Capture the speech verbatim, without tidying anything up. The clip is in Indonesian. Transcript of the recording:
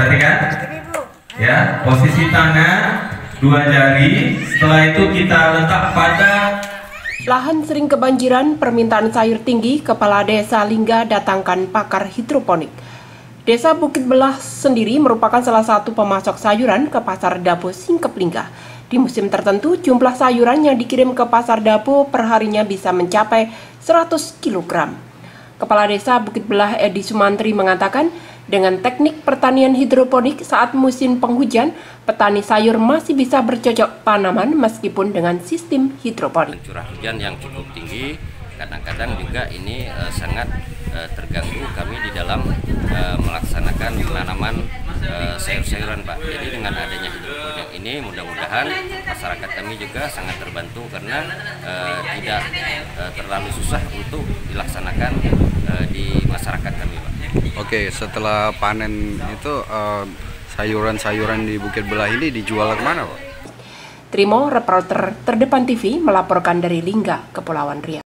Perhatikan. Ya, posisi tangan dua jari. Setelah itu kita letak pada lahan sering kebanjiran, permintaan sayur tinggi, Kepala Desa Lingga datangkan pakar hidroponik. Desa Bukit Belah sendiri merupakan salah satu pemasok sayuran ke Pasar Dabo Singkep Lingga. Di musim tertentu, jumlah sayuran yang dikirim ke Pasar Dabo perharinya bisa mencapai seratus kilogram. Kepala Desa Bukit Belah Edi Sumantri mengatakan, dengan teknik pertanian hidroponik saat musim penghujan, petani sayur masih bisa bercocok tanaman meskipun dengan sistem hidroponik. Curah hujan yang cukup tinggi, kadang-kadang juga ini uh, sangat uh, terganggu kami di dalam uh, melaksanakan penanaman uh, sayur-sayuran, Pak. Jadi dengan adanya hidroponik ini mudah-mudahan masyarakat kami juga sangat terbantu karena uh, tidak uh, terlalu susah untuk dilaksanakan uh, di masyarakat kami, Pak. Oke, setelah panen itu sayuran-sayuran uh, di Bukit Belah ini dijual kemana, Pak? Trimo, reporter terdepan T V, melaporkan dari Lingga, Kepulauan Riau.